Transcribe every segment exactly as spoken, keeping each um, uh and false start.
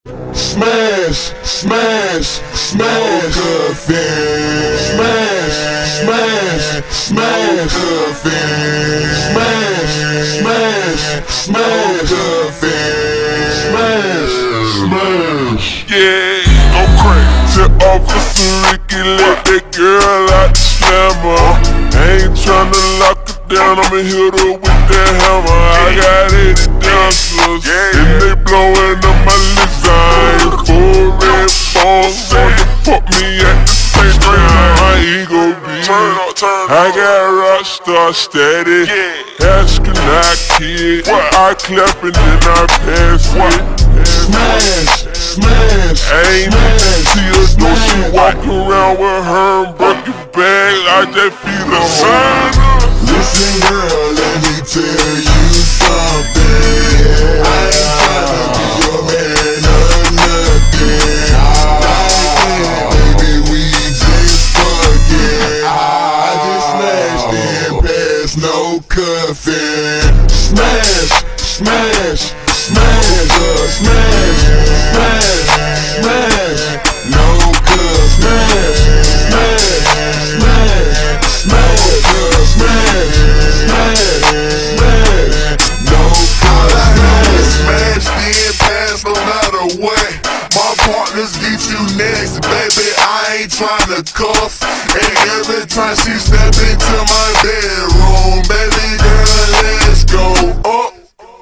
Smash, smash, smash, cuffin. Smash, smash, smash, cuffin. Smash, smash, smash, cuffin. Smash, smash. Yeah, I'm crazy. Tip off Costa Rica, let that girl out the slammer. I ain't tryna lock her down, I'ma hit her with that hammer. I got eighty dancers, and they blowing up my design. Four red balls wanna put me at the same time. My ego be I got rockstar status. Asking I kid, I clap and then I pass it. Smash, smash, I ain't even see her though she walk around with her and break your bag. I just feel the sign. Listen girl, let me tell you something. I ain't tryna be your man or nothing. Like, baby, we just fucking. I just smashed in past no cuffin'. Smash, smash, smash, uh, smash, smash, smash, no cuff, smash, smash, smash, smash, uh, smash, smash, smash, no cuff, smash. Smashed in past no matter what. My partners get you next, baby, I ain't tryna cuff. And every time she step into my bedroom, baby girl, let's go up.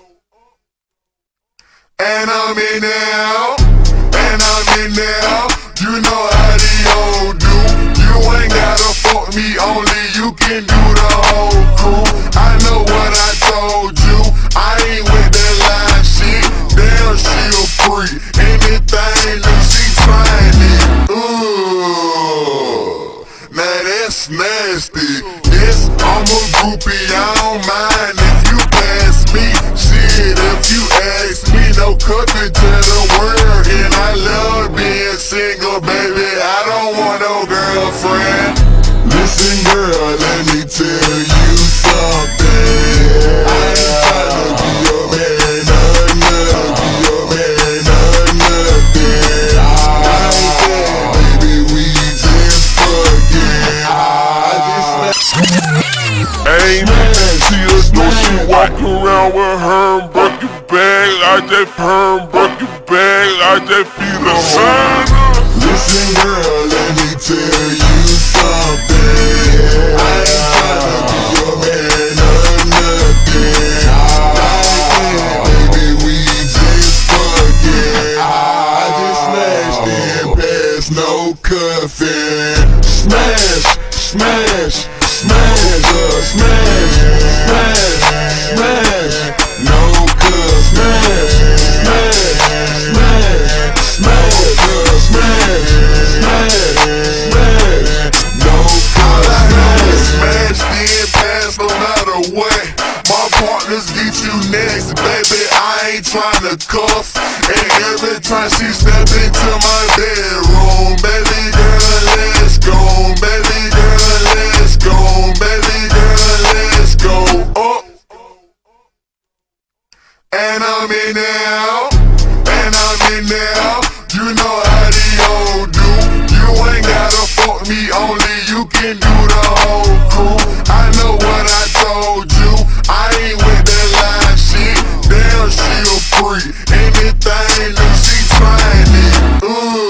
And I'm in now, and I'm in now. You know how the old do. You ain't gotta fuck me, only you can do the whole crew. I know what I told you, I ain't with that line shit. Damn, she a freak, anything that she trying it. Ooh, now that's nasty. Yes, I'm a groupie, I don't mind if you pass me. Shit, if you ask me, no cooking to the world. And I love being single, baby, I don't want no girlfriend. Listen girl, let me tell you something. I ain't tryna be your man or nothing, be your man or nothing. Like, baby, we just fucking. I just I ain't even see her though she walk around with her and break your bag. I just her and break your bag. I just feel the sign. Listen girl, let me tell you something. I ain't tryna be your man or nothing. Like, baby, we just fucking. I just smashed in past no cuffin'. Smash, smash, smash, uh, smash, smash, smash, no cuff, smash, smash, smash, smash, uh, smash, smash, smash, no cuff, smash. Smashed in past no matter what. My partners get you next, baby, I ain't tryna cuff. And every time she step into my bedroom, baby girl, let's go, baby girl, let's go, baby girl, let's go up. And I'm in now, and I'm in now. You know how the old do. You ain't gotta fuck me, only you can do the whole crew. I know what I told you, I ain't with that line shit. Damn, she a freak, anything that she trying it.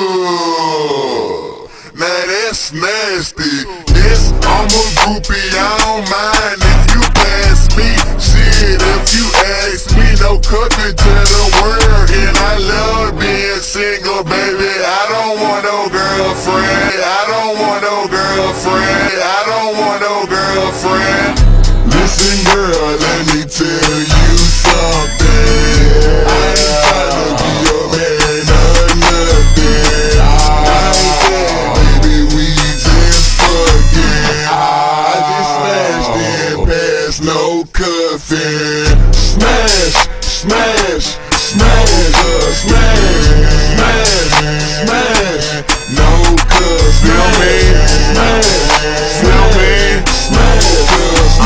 Ooh, now that's nasty. Yes, I'm a groupie, I don't mind if you pass me. Shit, if you ask me, no cooking to the world. And I love being single, baby, I don't want no girlfriend. I don't want no girlfriend. I don't want no girlfriend. Listen girl, let me tell you something. I ain't tryna be your man or nothing. Like, baby, we just fucking. I just smashed in past no cuffin'. Smash, smash, smash, uh, smash, smash, smash, no cuff, Feel me? smash, Feel me? smash, uh,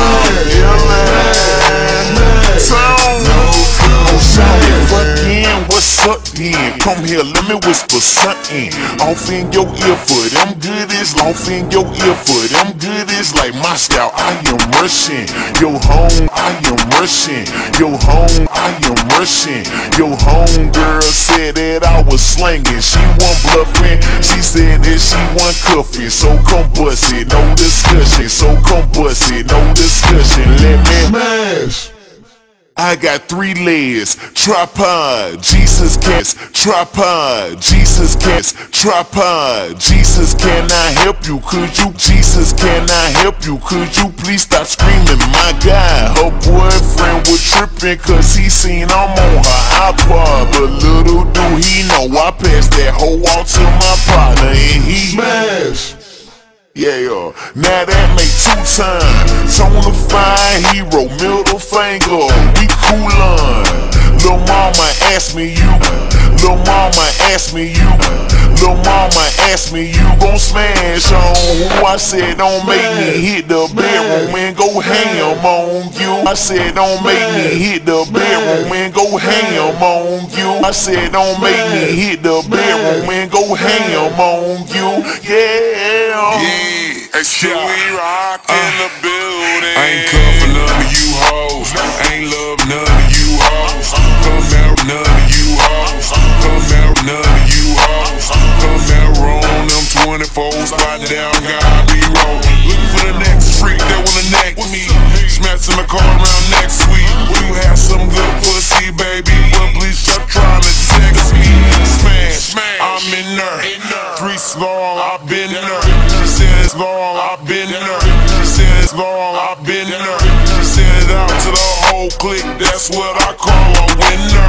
skin. Come here, let me whisper something off in your ear for them goodies. Off in your ear for them goodies. Like Moscow, I am Russian. Yo home, I am Russian. Yo home, I am Russian. Yo home girl said that I was slanging. She wasn't bluffing. She said that she wasn't cuffing. So come bust it, no discussion. So come bust it, no discussion. Let me smash. I got three legs, tripod, Jesus cats, tripod, Jesus cats, tripod, Jesus can I help you, could you, Jesus can I help you, could you please stop screaming, my God, her boyfriend was tripping cause he seen I'm on her iPod, but little do he know I passed that hoe out to my partner and he smash. Yeah, yo. Now that make two times. Tona fine hero, middle finger, we coolin'. Lil' mama ask me you. Lil' mama ask me you. Lil' mama ask me you gon' smash on who? I said don't make me hit the bedroom and go ham on you. I said don't make me hit the bedroom and go ham on you. I said don't make me hit the bedroom and go ham on you. Yeah. Yeah, shit, we rock in the building. I ain't come for none of you hoes. I ain't love none of you hoes. Come out none of you hoes. Come out none of you hoes. Come out on them twenty-fours. Spot down, God be rolling. Looking for the next freak that wanna neck me. Smashing the car around next week. You have some good pussy, baby. Well, please stop trying to text me. Smash, I'm in there. Three long, I've been there. She said it's long, I've been there. She said it's long, I've been there. She said it out to the whole clique. That's what I call a winner.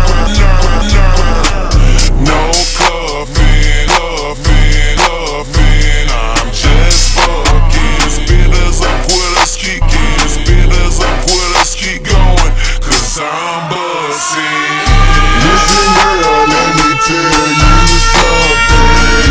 No cuffing, cuffing, cuffing. I'm just fucking. Spitters up with a ski kid. Spitters up with a ski going. Cause I'm bussin'. Listen girl, let me tell you something.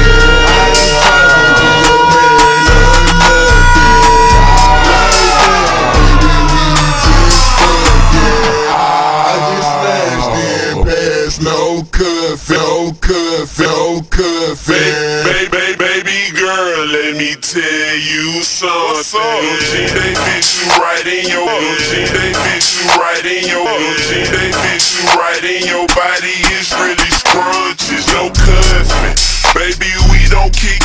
No cuffin', no cuffin', no cuffin'. Baby, baby, baby girl, let me tell you something. G, they fit you right in your G, they fit you right in your G, they fit you right in your body. It's really scrunches, no cuffin'. Baby, we don't kick